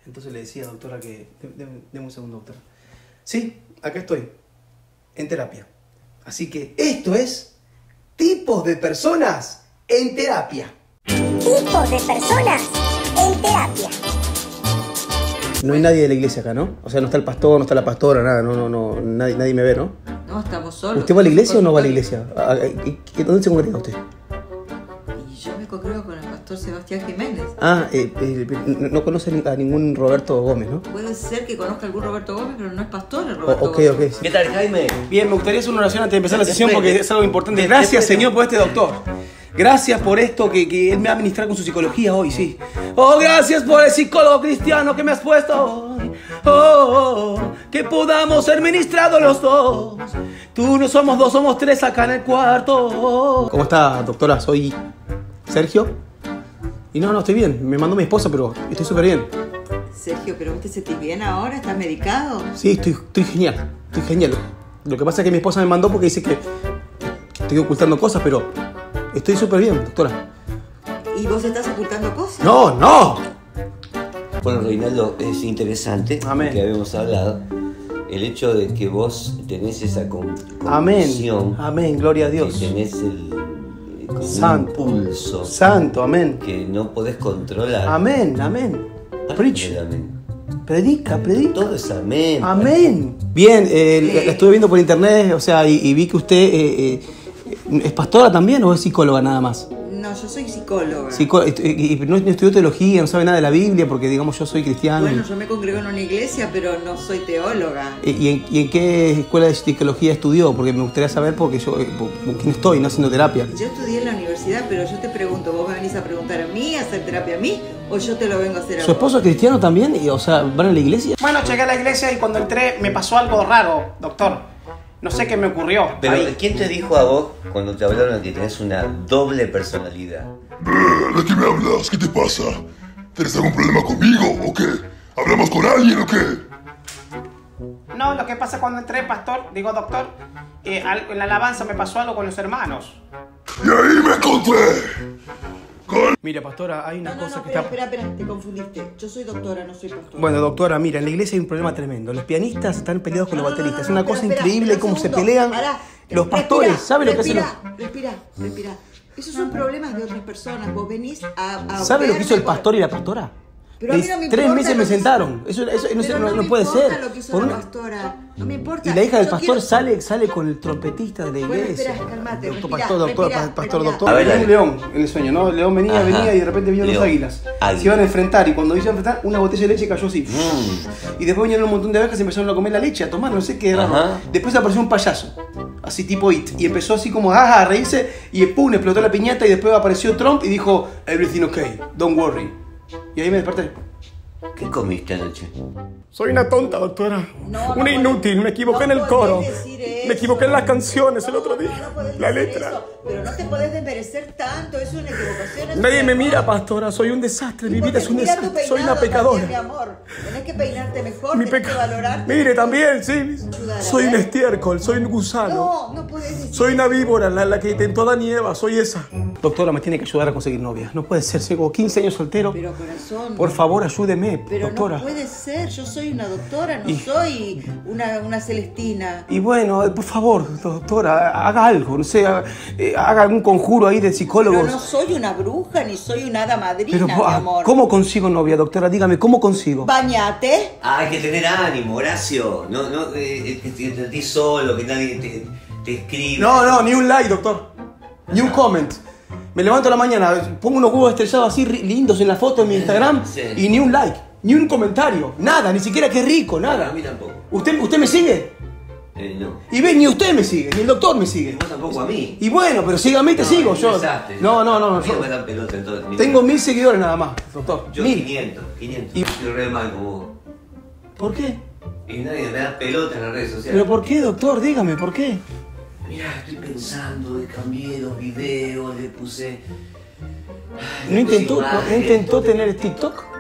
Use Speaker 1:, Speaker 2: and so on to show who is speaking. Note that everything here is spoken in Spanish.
Speaker 1: Entonces le decía, doctora, que... Deme un segundo, doctora. Sí, acá estoy, en terapia. Así que esto es Tipos de Personas en Terapia.
Speaker 2: Tipos de personas en terapia.
Speaker 1: No hay nadie de la iglesia acá, ¿no? O sea, no está el pastor, no está la pastora, nada, nadie me ve, ¿no?
Speaker 3: No, estamos solos.
Speaker 1: ¿Usted va a la iglesia o no va a la iglesia? ¿Dónde se congrega usted?
Speaker 3: Y yo me congrego con el pastor Sebastián Jiménez.
Speaker 1: No conoce a ningún Roberto Gómez, ¿no?
Speaker 3: Puede ser que conozca algún Roberto Gómez, pero no es pastor el Roberto
Speaker 1: Ok.
Speaker 3: Gómez.
Speaker 1: Sí.
Speaker 4: ¿Qué tal, Jaime?
Speaker 1: Bien, me gustaría hacer una oración antes de empezar la sesión porque es algo importante. Gracias, Señor, por este doctor. Gracias por esto que Él me va a ministrar con su psicología hoy, sí. Oh, gracias por el psicólogo cristiano que me has puesto hoy. Que podamos ser ministrados los dos. Tú no somos dos, somos tres acá en el cuarto. ¿Cómo está, doctora? Soy Sergio. Y no, estoy bien. Me mandó mi esposa, pero estoy súper bien.
Speaker 3: Sergio, ¿pero usted se sentís bien ahora? ¿Estás medicado?
Speaker 1: Sí, estoy genial. Estoy genial. Lo que pasa es que mi esposa me mandó porque dice que estoy ocultando cosas, pero estoy súper bien, doctora.
Speaker 3: ¿Y vos estás ocultando cosas?
Speaker 1: ¡No!
Speaker 4: Bueno, Reinaldo, es interesante
Speaker 1: Amén.
Speaker 4: que habíamos hablado. El hecho de que vos tenés esa
Speaker 1: Amén.
Speaker 4: convicción,
Speaker 1: Amén, gloria a Dios.
Speaker 4: que tenés como
Speaker 1: Santo.
Speaker 4: un impulso
Speaker 1: Santo, amén.
Speaker 4: que no podés controlar.
Speaker 1: Amén. Preach.
Speaker 4: El amén.
Speaker 1: Predica.
Speaker 4: Todo es amén.
Speaker 1: Amén. Bien, la estuve viendo por internet, o sea, y vi que usted es pastora también o es psicóloga nada más.
Speaker 3: No, yo soy psicóloga.
Speaker 1: Y no estudió teología, no sabe nada de la Biblia, porque digamos yo soy cristiano.
Speaker 3: Bueno, yo me congrego en una iglesia, pero no soy teóloga.
Speaker 1: ¿Y en qué escuela de psicología estudió? Porque me gustaría saber porque yo con quién estoy, no haciendo terapia.
Speaker 3: Yo estudié en la universidad, pero yo te pregunto, ¿vos me venís a preguntar a mí, a hacer terapia a mí, o yo te lo vengo a hacer a
Speaker 1: ¿Su
Speaker 3: vos?
Speaker 1: esposo es cristiano también? O sea, ¿van a la iglesia?
Speaker 5: Bueno, llegué a la iglesia y cuando entré me pasó algo raro, doctor. No sé qué me ocurrió.
Speaker 4: Pero
Speaker 5: Ahí.
Speaker 4: ¿quién te dijo a vos cuando te hablaron de que tenés una doble personalidad?
Speaker 6: ¿De qué me hablas? ¿Qué te pasa? ¿Tienes algún problema conmigo o qué? ¿Hablamos con alguien o qué?
Speaker 5: No, lo que pasa cuando entré, doctor, en la alabanza me pasó algo con los hermanos.
Speaker 6: Y ahí me encontré.
Speaker 1: Mira, pastora, hay una cosa que
Speaker 3: espera, te confundiste. Yo soy doctora, no soy pastora.
Speaker 1: Bueno, doctora, mira, en la iglesia hay un problema tremendo. Los pianistas están peleados con los bateristas. Es una cosa
Speaker 3: espera,
Speaker 1: increíble
Speaker 3: espera un
Speaker 1: cómo se
Speaker 3: segundo.
Speaker 1: pelean
Speaker 3: Pará.
Speaker 1: los pastores. ¿Sabe lo que hacen?
Speaker 3: Respira. Esos son problemas de otras personas. Vos venís a
Speaker 1: ¿Sabe lo que hizo el
Speaker 3: verme
Speaker 1: pastor y la pastora?
Speaker 3: Pero a mí no me
Speaker 1: 3
Speaker 3: importa
Speaker 1: meses
Speaker 3: lo
Speaker 1: me
Speaker 3: que
Speaker 1: sentaron.
Speaker 3: hizo-
Speaker 1: Eso
Speaker 3: Pero
Speaker 1: no
Speaker 3: me
Speaker 1: puede
Speaker 3: importa
Speaker 1: ser.
Speaker 3: lo que hizo
Speaker 1: Por
Speaker 3: la
Speaker 1: una-
Speaker 3: pastora. No me importa.
Speaker 1: Y la hija del
Speaker 3: Yo
Speaker 1: pastor
Speaker 3: quiero-
Speaker 1: sale con el trompetista de la
Speaker 3: Bueno,
Speaker 1: iglesia.
Speaker 3: espera, cálmate,
Speaker 1: Doctor,
Speaker 3: respira,
Speaker 1: pastor,
Speaker 3: respira,
Speaker 1: pastor,
Speaker 3: respira.
Speaker 1: doctor.
Speaker 4: A ver,
Speaker 1: Venía
Speaker 4: dale.
Speaker 1: un león en el sueño, ¿no? El león venía
Speaker 4: Ajá.
Speaker 1: y de repente vinieron los
Speaker 4: León.
Speaker 1: águilas.
Speaker 4: Águila.
Speaker 1: Se iban a enfrentar y cuando se iban a enfrentar, una botella de leche cayó así. Y después vinieron un montón de abejas y empezaron a comer la leche, a tomar, no sé qué era.
Speaker 4: Ajá.
Speaker 1: Después apareció un payaso, así tipo It, y empezó así como a reírse y pum, explotó la piñata y después apareció Trump y dijo, everything okay, don't worry. Y ahí me desperté.
Speaker 4: ¿Qué comiste anoche?
Speaker 1: Soy una tonta, doctora.
Speaker 3: No,
Speaker 1: Una
Speaker 3: no
Speaker 1: inútil,
Speaker 3: podés-
Speaker 1: me equivoqué
Speaker 3: no
Speaker 1: en el
Speaker 3: podés
Speaker 1: coro.
Speaker 3: decir eso.
Speaker 1: Me equivoqué en las canciones el otro día.
Speaker 3: No podés
Speaker 1: La
Speaker 3: decir
Speaker 1: letra.
Speaker 3: eso, pero no te podés desmerecer tanto, es una equivocación. es
Speaker 1: Nadie
Speaker 3: un
Speaker 1: me
Speaker 3: error.
Speaker 1: mira, pastora. Soy un desastre. Mi vida
Speaker 3: Porque
Speaker 1: es un
Speaker 3: mira tu
Speaker 1: desastre. Soy
Speaker 3: peinado
Speaker 1: una pecadora.
Speaker 3: también, mi amor. Tenés que peinarte mejor,
Speaker 1: Mi
Speaker 3: tenés que valorarte.
Speaker 1: Mire, también, sí.
Speaker 3: Ayudar,
Speaker 1: Soy
Speaker 3: a
Speaker 1: un
Speaker 3: ver.
Speaker 1: estiércol, soy un gusano.
Speaker 3: No puedes decir
Speaker 1: Soy una
Speaker 3: eso.
Speaker 1: víbora, la que tentó a Adán y Eva. Soy esa. Doctora, me tiene que ayudar a conseguir novia. No puede ser. Tengo 15 años soltero.
Speaker 3: Pero corazón.
Speaker 1: Por favor, ayúdeme,
Speaker 3: Pero
Speaker 1: doctora.
Speaker 3: no puede ser, yo soy una doctora, no
Speaker 1: Y-
Speaker 3: soy una Celestina.
Speaker 1: Y bueno, por favor, doctora, haga algo. No sé, haga algún conjuro ahí de psicólogos.
Speaker 3: Pero no soy una bruja ni soy una hada madrina,
Speaker 1: Pero,
Speaker 3: mi amor.
Speaker 1: ¿cómo consigo novia, doctora? Dígame, ¿cómo consigo?
Speaker 3: Bañate.
Speaker 4: Ah, hay que tener ánimo, Horacio. No, que te sentís solo, que nadie te escribe.
Speaker 1: No, ni un like, doctor. Ni un comment. Me levanto a la mañana, pongo unos huevos estrellados así lindos en la foto en mi Instagram
Speaker 4: Sí.
Speaker 1: y ni un like, ni un comentario, nada, ni siquiera qué rico,
Speaker 4: A
Speaker 1: nada.
Speaker 4: mí tampoco.
Speaker 1: ¿Usted me sigue?
Speaker 4: No.
Speaker 1: Y ve, ni usted me sigue, ni el doctor me
Speaker 4: Y
Speaker 1: sigue.
Speaker 4: vos tampoco a mí.
Speaker 1: Y bueno, pero sígame, te sigo
Speaker 4: es un
Speaker 1: yo.
Speaker 4: desastre.
Speaker 1: No.
Speaker 4: A mí
Speaker 1: yo
Speaker 4: no me dan pelota en todo.
Speaker 1: tengo 1000 seguidores nada más, doctor.
Speaker 4: Yo
Speaker 1: 1000.
Speaker 4: 500.
Speaker 1: Y-
Speaker 4: Estoy re mal como vos.
Speaker 1: ¿Por qué?
Speaker 4: Y nadie me da pelota en las redes sociales.
Speaker 1: ¿Pero por qué, doctor? Dígame, ¿por qué?
Speaker 4: Mirá, estoy pensando, cambié los videos, le puse...
Speaker 1: ¿No intentó tener TikTok?